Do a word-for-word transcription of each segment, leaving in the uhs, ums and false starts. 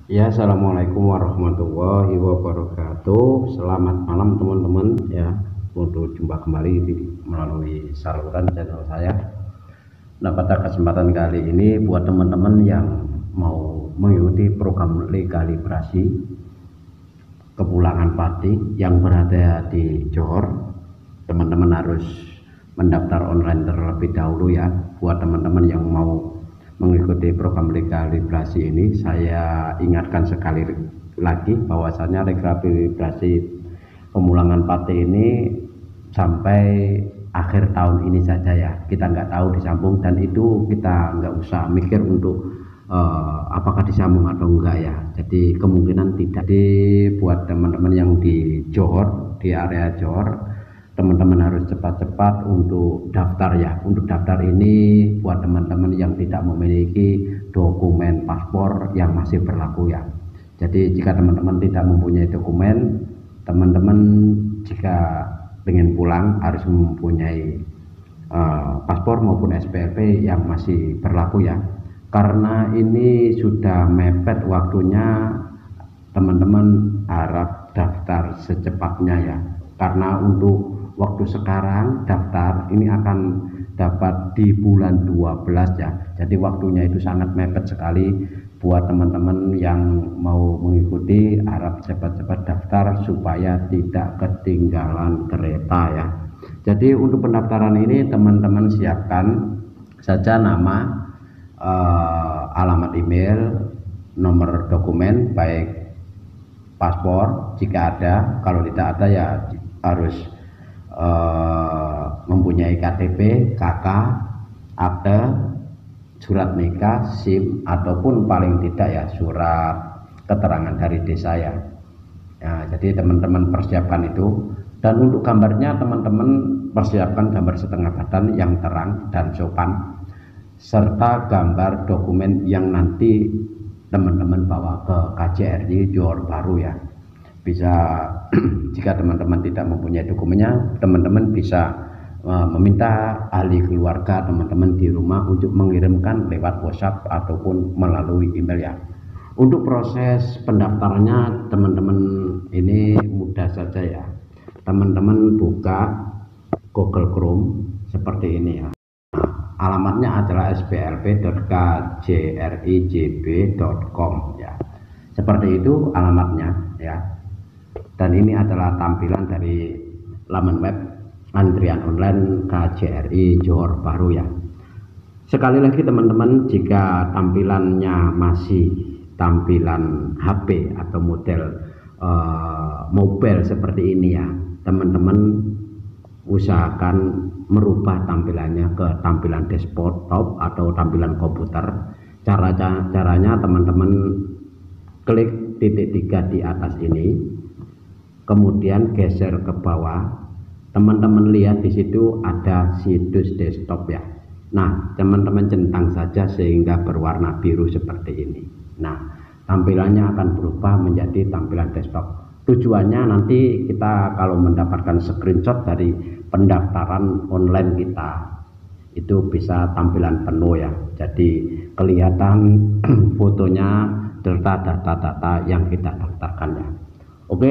Ya, assalamualaikum warahmatullahi wabarakatuh. Selamat malam teman-teman ya. Untuk jumpa kembali di, melalui saluran channel saya. Nah, pada kesempatan kali ini buat teman-teman yang mau mengikuti program legalibrasi kepulangan pati yang berada di Johor, teman-teman harus mendaftar online terlebih dahulu ya. Buat teman-teman yang mau mengikuti program legalibrasi ini, saya ingatkan sekali lagi bahwasanya legalibrasi pemulangan pati ini sampai akhir tahun ini saja ya. Kita nggak tahu disambung, dan itu kita nggak usah mikir untuk uh, apakah disambung atau enggak ya. Jadi kemungkinan tidak. Jadi buat teman-teman yang di Johor, di area Johor, teman-teman harus cepat-cepat untuk daftar ya. Untuk daftar ini buat teman-teman yang tidak memiliki dokumen paspor yang masih berlaku ya. Jadi jika teman-teman tidak mempunyai dokumen, teman-teman jika ingin pulang harus mempunyai uh, paspor maupun S P L P yang masih berlaku ya. Karena ini sudah mepet waktunya, teman-teman harap daftar secepatnya ya. Karena untuk waktu sekarang daftar ini akan dapat di bulan dua belas ya. Jadi waktunya itu sangat mepet sekali. Buat teman-teman yang mau mengikuti, harap cepat-cepat daftar supaya tidak ketinggalan kereta ya. Jadi untuk pendaftaran ini teman-teman siapkan saja nama, eh, alamat email, nomor dokumen baik paspor jika ada. Kalau tidak ada ya harus Uh, mempunyai K T P, K K, akte, surat nikah, SIM, ataupun paling tidak ya surat keterangan dari desa ya. Nah, jadi teman-teman persiapkan itu. Dan untuk gambarnya teman-teman persiapkan gambar setengah badan yang terang dan sopan, serta gambar dokumen yang nanti teman-teman bawa ke K J R I Johor Bahru ya. Bisa jika teman-teman tidak mempunyai dokumennya, teman-teman bisa uh, meminta ahli keluarga teman-teman di rumah untuk mengirimkan lewat WhatsApp ataupun melalui email ya. Untuk proses pendaftarannya teman-teman ini mudah saja ya. Teman-teman buka Google Chrome seperti ini ya. Alamatnya adalah s p l p dot k j r i j b dot com ya. Seperti itu alamatnya ya. Dan ini adalah tampilan dari laman web antrian online K J R I Johor Bahru ya. Sekali lagi teman-teman, jika tampilannya masih tampilan H P atau model uh, mobile seperti ini ya, teman-teman usahakan merubah tampilannya ke tampilan desktop atau tampilan komputer. Cara caranya teman-teman klik titik tiga di atas ini, kemudian geser ke bawah. Teman-teman lihat di situ ada situs desktop ya. Nah, teman-teman centang saja sehingga berwarna biru seperti ini. Nah, tampilannya akan berubah menjadi tampilan desktop. Tujuannya nanti kita kalau mendapatkan screenshot dari pendaftaran online kita, itu bisa tampilan penuh ya. Jadi kelihatan fotonya serta data-data yang kita daftarkan ya. Oke.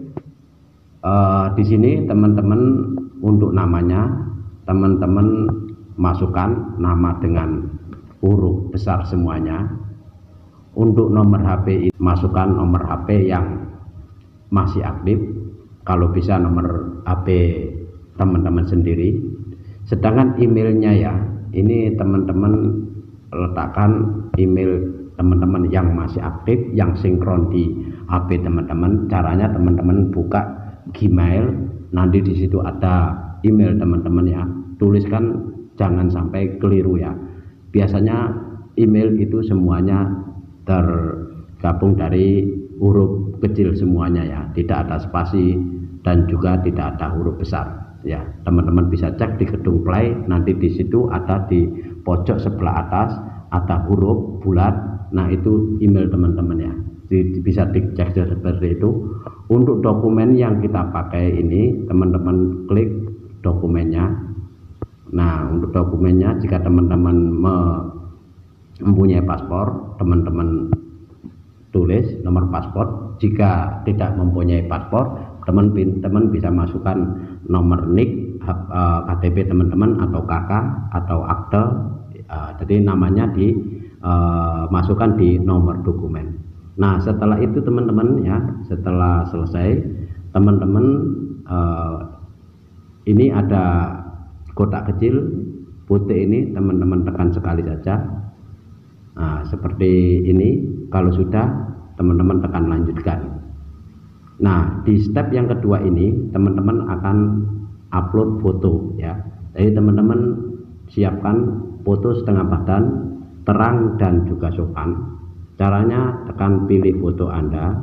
Uh, di sini teman-teman untuk namanya, teman-teman masukkan nama dengan huruf besar semuanya. Untuk nomor H P masukkan nomor H P yang masih aktif, kalau bisa nomor H P teman-teman sendiri. Sedangkan emailnya ya, ini teman-teman letakkan email teman-teman yang masih aktif, yang sinkron di H P teman-teman. Caranya teman-teman buka Gmail, nanti di situ ada email teman-teman ya. Tuliskan, jangan sampai keliru ya. Biasanya email itu semuanya tergabung dari huruf kecil semuanya ya, tidak ada spasi dan juga tidak ada huruf besar ya. Teman-teman bisa cek di gedung Play, nanti di situ ada di pojok sebelah atas ada huruf bulat. Nah, itu email teman-teman ya. Bisa dicek seperti itu. Untuk dokumen yang kita pakai ini, teman-teman klik dokumennya. Nah, untuk dokumennya, jika teman-teman mempunyai paspor, teman-teman tulis nomor paspor. Jika tidak mempunyai paspor, teman-teman bisa masukkan nomor N I K, K T P teman-teman, atau K K atau akte. Jadi namanya dimasukkan di nomor dokumen. Nah, setelah itu teman-teman ya, setelah selesai, teman-teman eh, ini ada kotak kecil putih ini, teman-teman tekan sekali saja. Nah, seperti ini. Kalau sudah, teman-teman tekan lanjutkan. Nah, di step yang kedua ini, teman-teman akan upload foto ya. Jadi teman-teman siapkan foto setengah badan, terang dan juga sopan. Caranya tekan pilih foto Anda.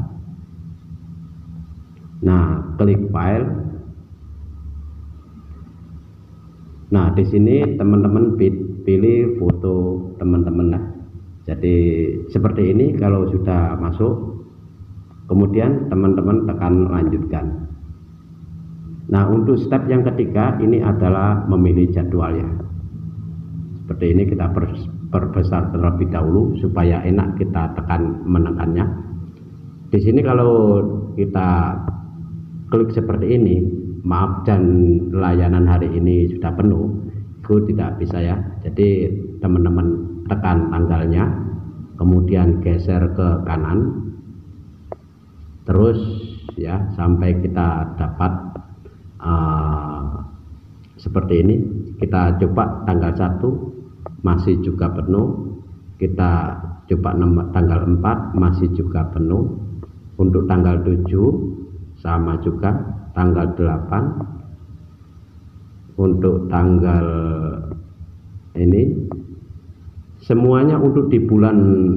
Nah, klik file. Nah, di sini teman-teman pilih foto teman-teman. Nah, jadi seperti ini. Kalau sudah masuk, kemudian teman-teman tekan lanjutkan. Nah, untuk step yang ketiga ini adalah memilih jadwal ya. Seperti ini, kita perbesar terlebih dahulu supaya enak kita tekan menekannya. Di sini kalau kita klik seperti ini, maaf dan layanan hari ini sudah penuh, itu tidak bisa ya. Jadi teman-teman tekan tanggalnya, kemudian geser ke kanan, terus ya sampai kita dapat uh, seperti ini. Kita coba tanggal satu masih juga penuh, kita coba tanggal empat masih juga penuh, untuk tanggal tujuh sama juga, tanggal delapan, untuk tanggal ini semuanya untuk di bulan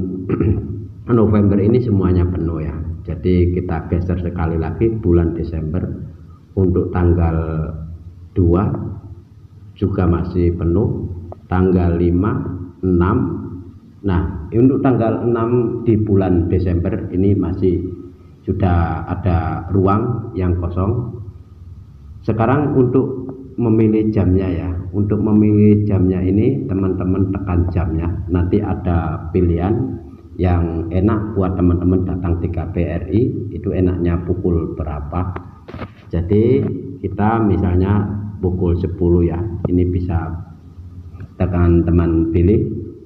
November ini semuanya penuh ya. Jadi kita geser sekali lagi bulan Desember, untuk tanggal dua juga masih penuh, tanggal lima, enam. Nah, untuk tanggal enam di bulan Desember ini masih sudah ada ruang yang kosong. Sekarang untuk memilih jamnya ya. Untuk memilih jamnya ini teman-teman tekan jamnya. Nanti ada pilihan yang enak buat teman-teman datang di K B R I, itu enaknya pukul berapa. Jadi kita misalnya pukul sepuluh ya. Ini bisa tekan teman pilih.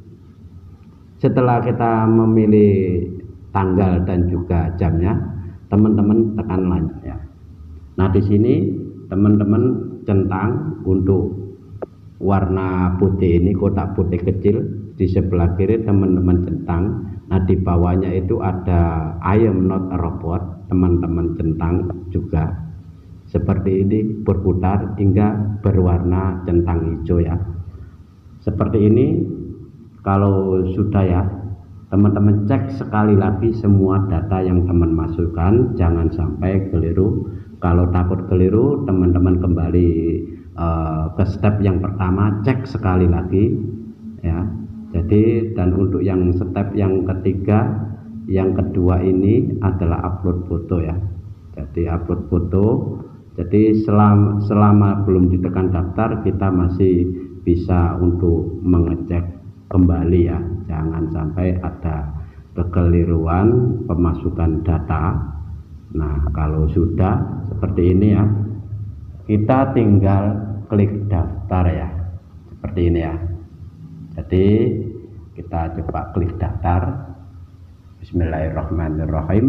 Setelah kita memilih tanggal dan juga jamnya, teman-teman tekan lanjut ya. Nah, di sini teman-teman centang untuk warna putih ini, kotak putih kecil di sebelah kiri teman-teman centang. Nah, di bawahnya itu ada I am not a robot, teman-teman centang juga seperti ini, berputar hingga berwarna centang hijau ya. Seperti ini. Kalau sudah ya, teman-teman cek sekali lagi semua data yang teman masukkan, jangan sampai keliru. Kalau takut keliru, teman-teman kembali uh, ke step yang pertama, cek sekali lagi ya. Jadi, dan untuk yang step yang ketiga, yang kedua ini adalah upload foto ya. Jadi upload foto. Jadi selama, selama belum ditekan daftar, kita masih bisa untuk mengecek kembali ya, jangan sampai ada kekeliruan pemasukan data. Nah, kalau sudah seperti ini ya, kita tinggal klik daftar ya, seperti ini ya. Jadi kita coba klik daftar. Bismillahirrahmanirrahim.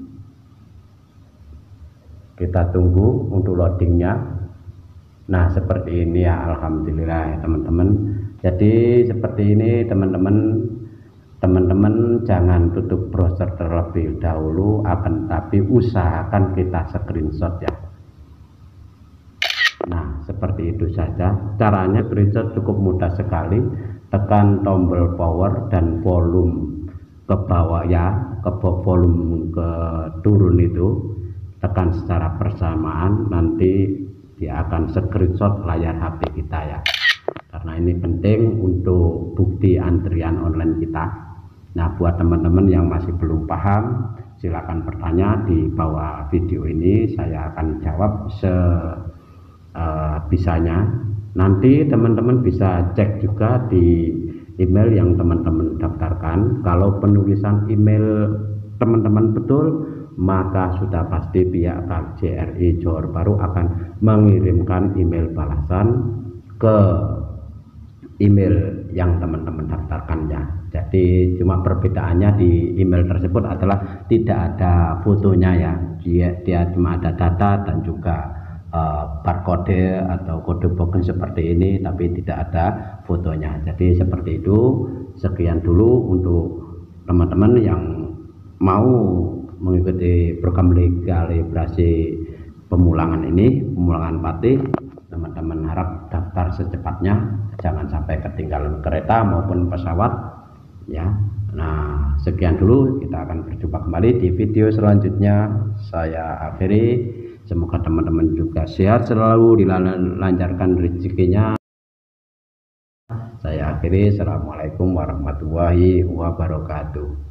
Kita tunggu untuk loadingnya. Nah, seperti ini ya, alhamdulillah ya teman-teman. Jadi seperti ini teman-teman, teman-teman jangan tutup browser terlebih dahulu, akan tapi usahakan kita screenshot ya. Nah, seperti itu saja caranya. Screenshot cukup mudah sekali, tekan tombol power dan volume ke bawah ya, ke volume ke turun itu tekan secara bersamaan, nanti dia akan screenshot layar H P kita ya. Karena ini penting untuk bukti antrian online kita. Nah, buat teman-teman yang masih belum paham, silakan bertanya di bawah video ini, saya akan jawab sebisanya. Nanti teman-teman bisa cek juga di email yang teman-teman daftarkan. Kalau penulisan email teman-teman betul, maka sudah pasti pihak K J R I Johor Bahru akan mengirimkan email balasan ke email yang teman-teman daftarkannya. Jadi cuma perbedaannya di email tersebut adalah tidak ada fotonya ya, dia, dia cuma ada data dan juga uh, barcode atau kode token seperti ini, tapi tidak ada fotonya. Jadi seperti itu. Sekian dulu untuk teman-teman yang mau mengikuti program kalibrasi pemulangan ini, pemulangan Patih. Teman-teman harap daftar secepatnya, jangan sampai ketinggalan kereta maupun pesawat ya. Nah, sekian dulu, kita akan berjumpa kembali di video selanjutnya. Saya akhiri, semoga teman-teman juga sehat selalu, dilancarkan rezekinya. Saya akhiri, assalamualaikum warahmatullahi wabarakatuh.